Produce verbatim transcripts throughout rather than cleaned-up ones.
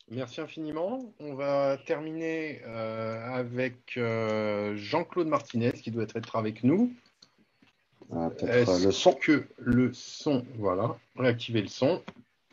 Merci infiniment. On va terminer euh, avec euh, Jean-Claude Martinez qui doit être avec nous. Ah, peut-être Est-ce le son. que le son, voilà, réactiver le son.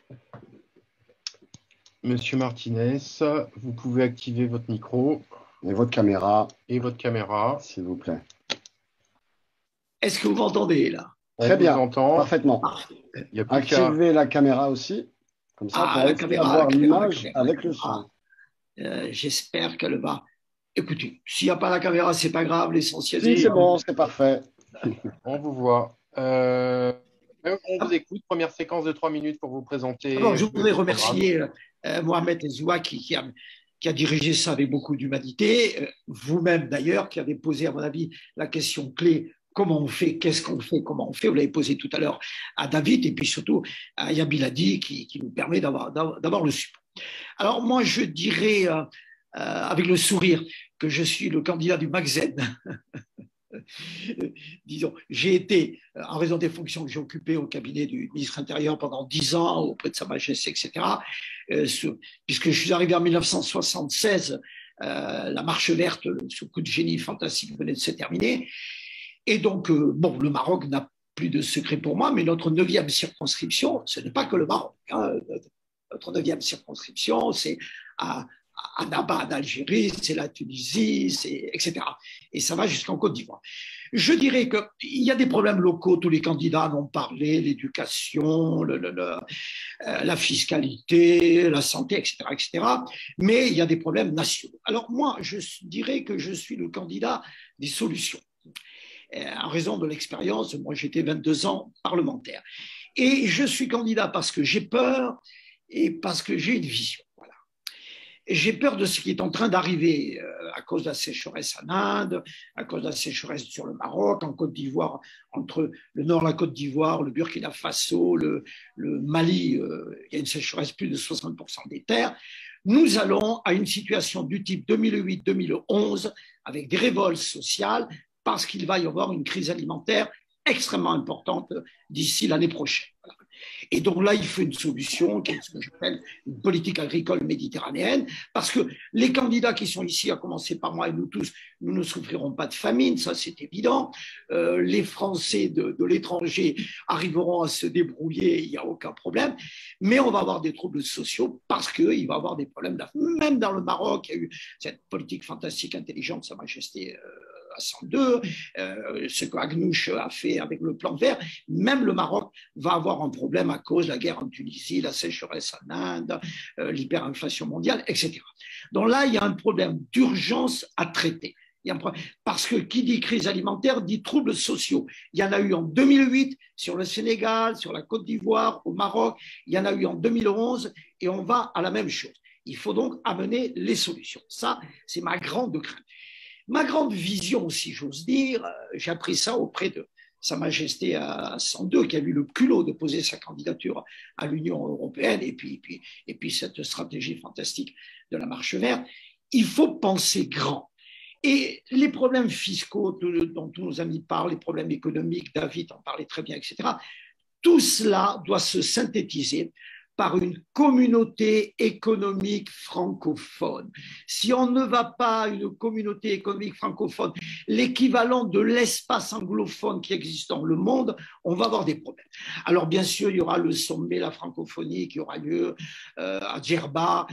Monsieur Martinez, vous pouvez activer votre micro. Et votre caméra. Et votre caméra. S'il vous plaît. Est-ce que vous m'entendez là? On Très vous bien, entend. parfaitement. Il y a plus qu'à... Activez la caméra aussi. Comme ça, Ah, pour la aussi caméra, avoir la caméra, la l'image caméra, avec la le caméra. son. Euh, J'espère qu'elle va. Écoutez, s'il n'y a pas la caméra, c'est pas grave. L'essentiel, Si, c'est. c'est bon, c'est parfait. On vous voit. Euh, On vous écoute. Première séquence de trois minutes pour vous présenter. D'abord, je le voudrais programme. remercier euh, Mohamed Ezoua qui, qui, a, qui a dirigé ça avec beaucoup d'humanité. Euh, Vous-même, d'ailleurs, qui avez posé, à mon avis, la question clé. Comment on fait, qu'est-ce qu'on fait, comment on fait. Vous l'avez posé tout à l'heure à David et puis surtout à Yabiladi qui, qui nous permet d'avoir d'avoir le support. Alors moi, je dirais euh, euh, avec le sourire que je suis le candidat du Magzen. Disons, j'ai été, en raison des fonctions que j'ai occupées au cabinet du ministre intérieur pendant dix ans, auprès de Sa Majesté, et cetera, euh, sur, puisque je suis arrivé en mille neuf cent soixante-seize, euh, la marche verte, ce coup de génie fantastique venait de se terminer. Et donc, euh, bon, le Maroc n'a plus de secret pour moi, mais notre neuvième circonscription, ce n'est pas que le Maroc. Hein, notre neuvième circonscription, c'est à, à Annaba, en Algérie, c'est la Tunisie, c'est, et cetera. Et ça va jusqu'en Côte d'Ivoire. Je dirais qu'il y a des problèmes locaux, tous les candidats en ont parlé, l'éducation, le, le, le, euh, la fiscalité, la santé, et cetera, et cetera. Mais il y a des problèmes nationaux. Alors moi, je dirais que je suis le candidat des solutions. En raison de l'expérience, moi j'étais vingt-deux ans parlementaire. Et je suis candidat parce que j'ai peur et parce que j'ai une vision. Voilà. J'ai peur de ce qui est en train d'arriver euh, à cause de la sécheresse en Inde, à cause de la sécheresse sur le Maroc, en Côte d'Ivoire, entre le nord de la Côte d'Ivoire, le Burkina Faso, le, le Mali, euh, il y a une sécheresse plus de soixante pour cent des terres. Nous allons à une situation du type deux mille huit deux mille onze avec des révoltes sociales, parce qu'il va y avoir une crise alimentaire extrêmement importante d'ici l'année prochaine. Voilà. Et donc là, il faut une solution qui est ce que j'appelle une politique agricole méditerranéenne, parce que les candidats qui sont ici, à commencer par moi et nous tous, nous ne souffrirons pas de famine, ça c'est évident. Euh, les Français de, de l'étranger arriveront à se débrouiller, il n'y a aucun problème, mais on va avoir des troubles sociaux parce qu'il va y avoir des problèmes. Même dans le Maroc, il y a eu cette politique fantastique, intelligente, Sa Majesté euh, à cent deux, euh, ce que Agnouche a fait avec le plan vert, même le Maroc va avoir un problème à cause de la guerre en Tunisie, la sécheresse en Inde, euh, l'hyperinflation mondiale, et cetera. Donc là, il y a un problème d'urgence à traiter. Il y a un problème, parce que qui dit crise alimentaire dit troubles sociaux. Il y en a eu en deux mille huit sur le Sénégal, sur la Côte d'Ivoire, au Maroc, il y en a eu en deux mille onze et on va à la même chose. Il faut donc amener les solutions. Ça, c'est ma grande crainte. Ma grande vision, si j'ose dire, j'ai appris ça auprès de Sa Majesté à cent deux, qui a eu le culot de poser sa candidature à l'Union européenne, et puis, et puis, et puis cette stratégie fantastique de la marche verte. Il faut penser grand. Et les problèmes fiscaux dont tous nos amis parlent, les problèmes économiques, David en parlait très bien, et cetera, tout cela doit se synthétiser par une communauté économique francophone. Si on ne va pas à une communauté économique francophone, l'équivalent de l'espace anglophone qui existe dans le monde, on va avoir des problèmes. Alors bien sûr, il y aura le sommet, la francophonie qui aura lieu euh, à Djerba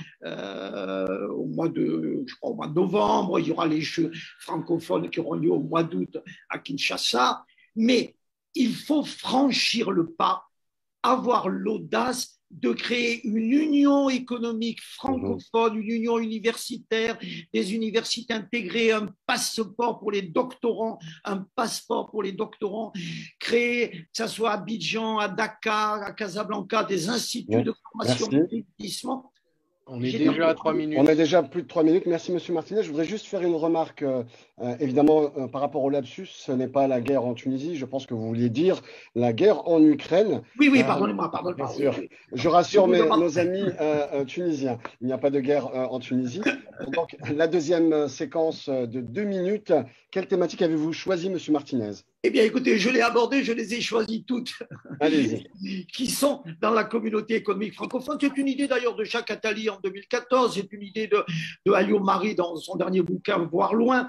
euh, au mois de, je crois, au mois de novembre. Il y aura les Jeux francophones qui auront lieu au mois d'août à Kinshasa. Mais il faut franchir le pas, avoir l'audace de créer une union économique francophone, une union universitaire, des universités intégrées, un passeport pour les doctorants, un passeport pour les doctorants, créer, que ce soit à Abidjan, à Dakar, à Casablanca, des instituts de formation et d'investissement. On est déjà à trois minutes. On est déjà à plus de trois minutes. Merci, Monsieur Martinez. Je voudrais juste faire une remarque, euh, euh, évidemment, euh, par rapport au lapsus. Ce n'est pas la guerre en Tunisie. Je pense que vous vouliez dire la guerre en Ukraine. Oui, oui, pardonnez-moi, pardonnez-moi. Bien sûr. Oui, oui. Je rassure mes, nos amis euh, euh, tunisiens. Il n'y a pas de guerre euh, en Tunisie. Donc, la deuxième séquence de deux minutes. Quelle thématique avez-vous choisi, Monsieur Martinez? Eh bien, écoutez, je l'ai abordé, je les ai choisies toutes, Allez-y. qui sont dans la communauté économique francophone. C'est une idée d'ailleurs de Jacques Attali en deux mille quatorze, c'est une idée de, de Alliot Marie dans son dernier bouquin, Voir loin.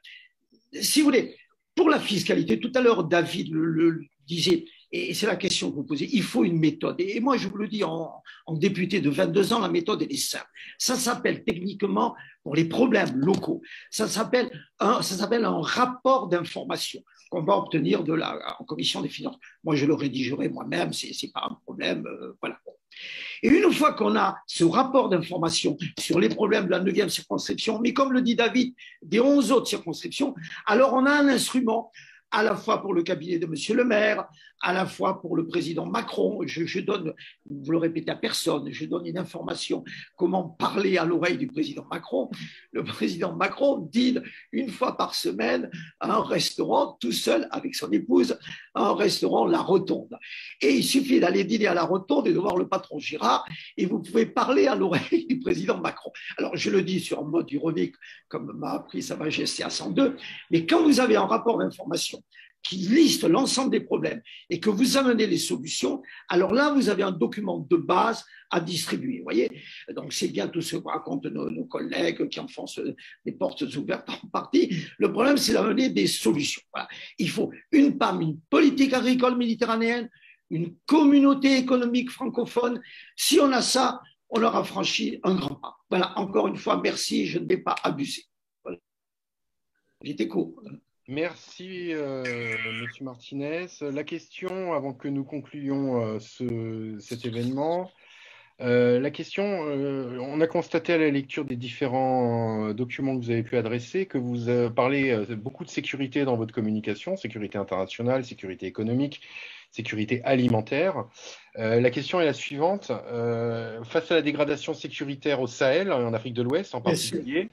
Euh, si vous voulez, pour la fiscalité, tout à l'heure, David le, le disait, et c'est la question que vous posez, il faut une méthode. Et moi, je vous le dis, en, en député de vingt-deux ans, la méthode, elle est simple. Ça s'appelle techniquement, pour les problèmes locaux, ça s'appelle un, ça s'appelle un rapport d'information qu'on va obtenir de la, en commission des finances. Moi, je le rédigerai moi-même, c'est, c'est pas un problème, euh, voilà. Et une fois qu'on a ce rapport d'information sur les problèmes de la neuvième circonscription, mais comme le dit David, des onze autres circonscriptions, alors on a un instrument à la fois pour le cabinet de Monsieur le maire, à la fois pour le président Macron. Je, je donne, vous le répétez à personne, je donne une information, comment parler à l'oreille du président Macron. Le président Macron dîne une fois par semaine à un restaurant, tout seul avec son épouse, à un restaurant La Rotonde. Et il suffit d'aller dîner à La Rotonde et de voir le patron Girard, et vous pouvez parler à l'oreille du président Macron. Alors, je le dis sur un mode ironique, comme m'a appris Sa Majesté à cent deux, mais quand vous avez un rapport d'information qui liste l'ensemble des problèmes et que vous amenez les solutions, alors là, vous avez un document de base à distribuer. Vous voyez, donc c'est bien tout ce que racontent nos, nos collègues qui enfoncent des portes ouvertes en partie. Le problème, c'est d'amener des solutions. Voilà. Il faut une P A M, une politique agricole méditerranéenne, une communauté économique francophone. Si on a ça, on aura franchi un grand pas. Voilà, encore une fois, merci, je ne vais pas abuser. Voilà. J'étais court. Merci, euh, Monsieur Martinez. La question, avant que nous concluions euh, ce, cet événement, euh, la question, euh, on a constaté à la lecture des différents documents que vous avez pu adresser que vous euh, parlez euh, beaucoup de sécurité dans votre communication, sécurité internationale, sécurité économique, sécurité alimentaire. Euh, la question est la suivante. Euh, face à la dégradation sécuritaire au Sahel, en Afrique de l'Ouest en particulier,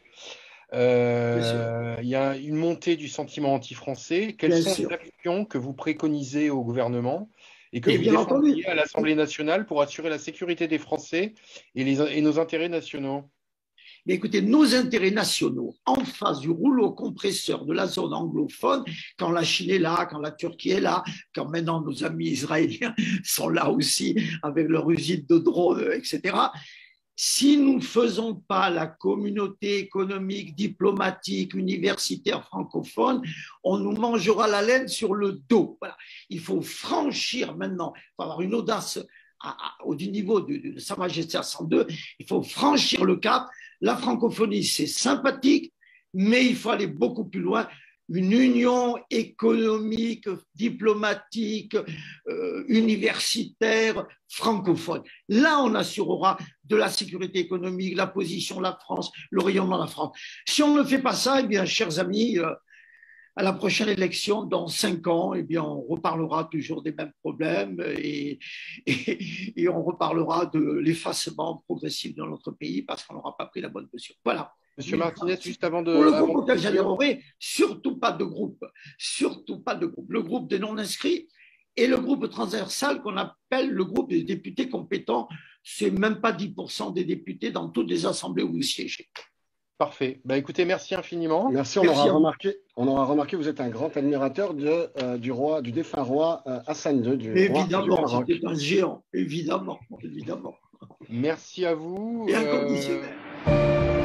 Euh, il y a une montée du sentiment anti-français. Quelles Bien sont sûr. les actions que vous préconisez au gouvernement et que Et vous bien entendu. défendriez à l'Assemblée nationale pour assurer la sécurité des Français et, les, et nos intérêts nationaux? Mais écoutez, nos intérêts nationaux en face du rouleau compresseur de la zone anglophone, quand la Chine est là, quand la Turquie est là, quand maintenant nos amis israéliens sont là aussi avec leur usine de drones, et cetera, si nous ne faisons pas la communauté économique, diplomatique, universitaire francophone, on nous mangera la laine sur le dos. Voilà. Il faut franchir maintenant, il faut avoir une audace à, à, au niveau de, de Sa Majesté à cent deux, il faut franchir le cap. La francophonie, c'est sympathique, mais il faut aller beaucoup plus loin. Une union économique, diplomatique, euh, universitaire, francophone. Là, on assurera de la sécurité économique, la position de la France, le rayonnement de la France. Si on ne fait pas ça, eh bien, chers amis, euh, à la prochaine élection, dans cinq ans, eh bien, on reparlera toujours des mêmes problèmes et, et, et on reparlera de l'effacement progressif dans notre pays parce qu'on n'aura pas pris la bonne mesure. Voilà. Monsieur Martinez, juste avant de... Pour le avant groupe de... auquel surtout pas de groupe, surtout pas de groupe. Le groupe des non-inscrits et le groupe transversal qu'on appelle le groupe des députés compétents, c'est même pas dix pour cent des députés dans toutes les assemblées où vous siégez. Parfait. Bah, écoutez, merci infiniment. Merci, on, merci aura remarqué, on aura remarqué que vous êtes un grand admirateur de, euh, du, roi, du défunt roi euh, Hassan deux, du évidemment, roi du c'était un géant, évidemment, évidemment. Merci à vous. Et inconditionnel. Euh...